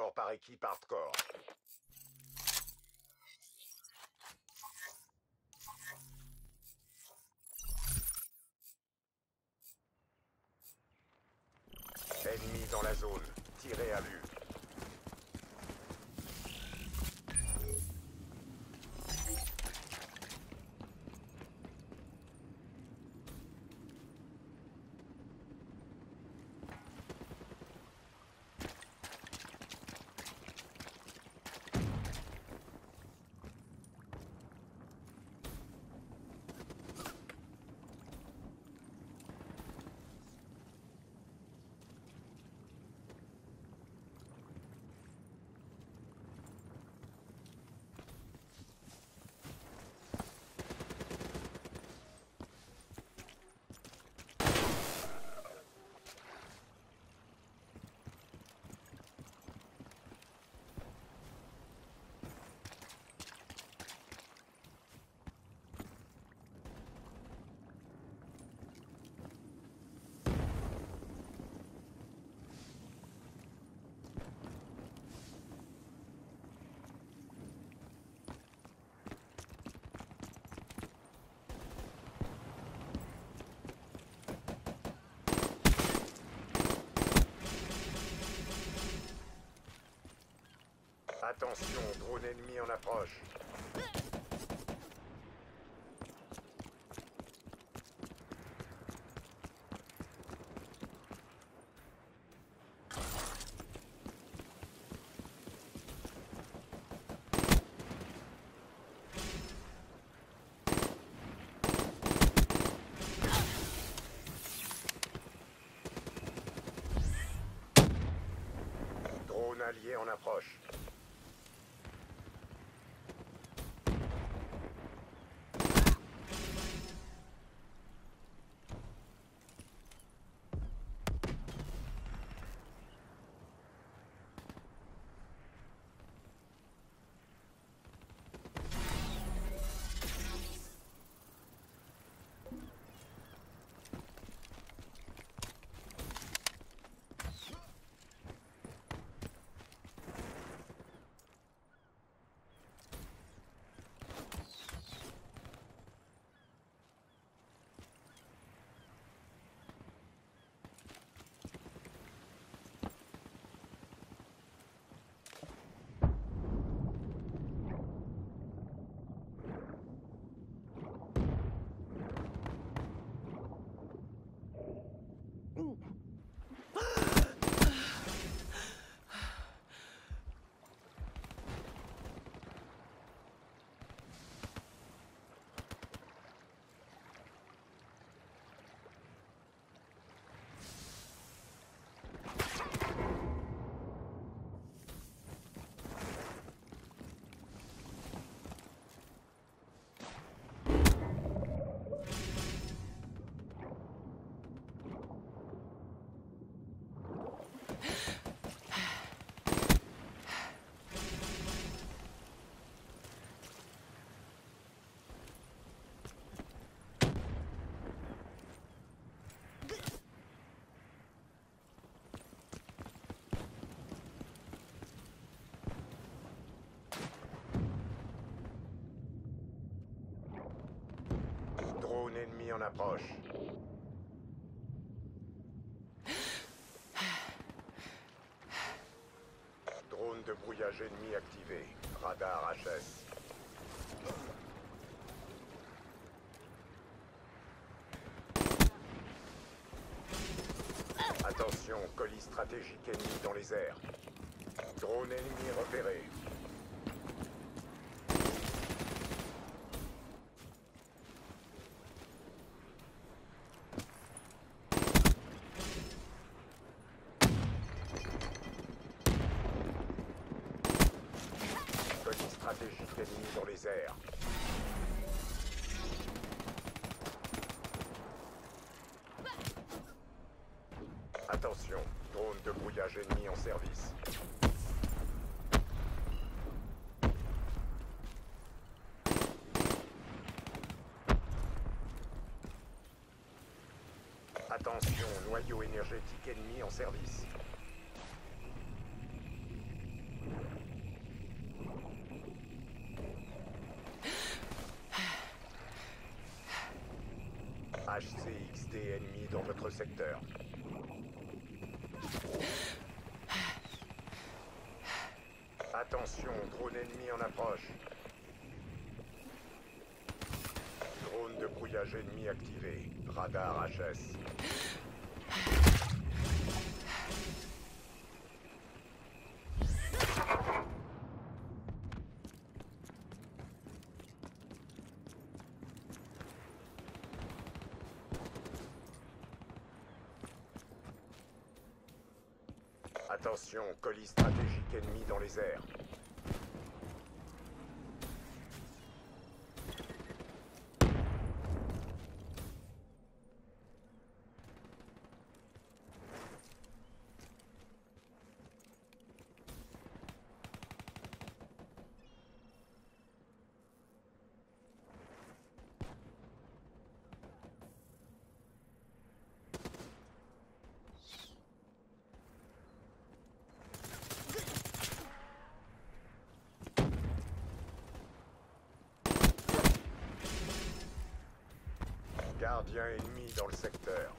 mort par équipe hardcore. Ennemi dans la zone. Tirez à vue. Attention, drone ennemi en approche. Drone allié en approche. Drone ennemi en approche. Drone de brouillage ennemi activé. Radar HS. Attention, colis stratégique ennemi dans les airs. Drone ennemi repéré. Colis stratégique ennemi dans les airs. Attention, drone de brouillage ennemi en service. Attention, noyau énergétique ennemi en service. unités ennemies dans votre secteur. Attention, drone ennemi en approche. Drone de brouillage ennemi activé. Radar HS. Attention, colis stratégique ennemi dans les airs. Gardien ennemi dans le secteur.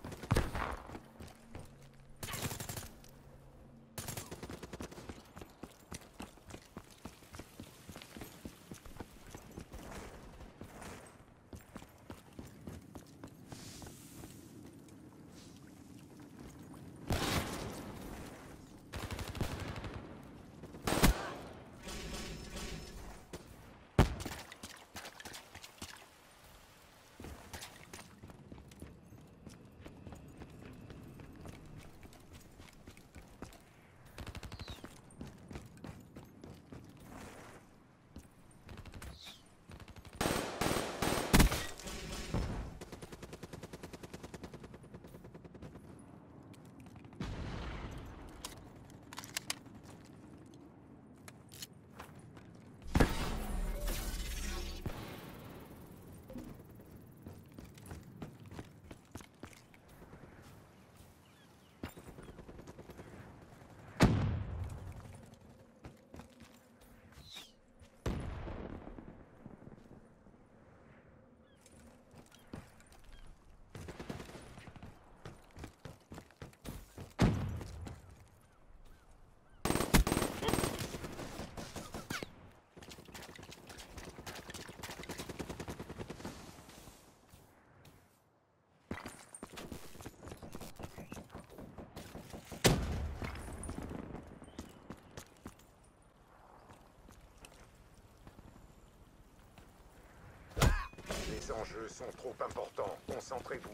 Les enjeux sont trop importants. Concentrez-vous.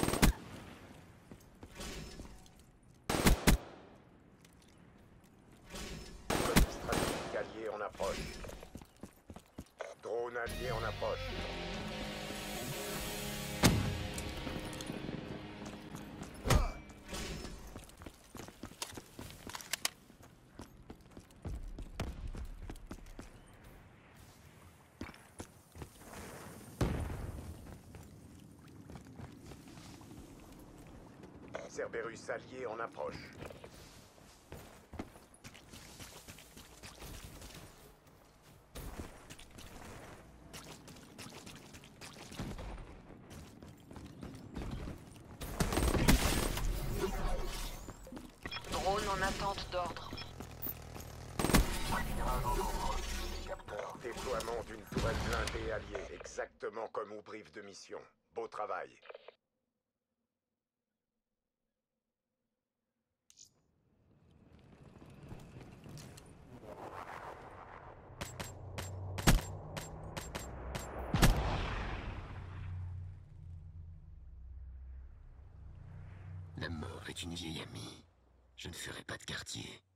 Colis stratégique allié en approche. Drone allié en approche. Cerberus allié en approche. Drone en attente d'ordre. Déploiement d'une tourelle blindée alliée, exactement comme au brief de mission. Beau travail. La mort est une vieille amie. Je ne ferai pas de quartier.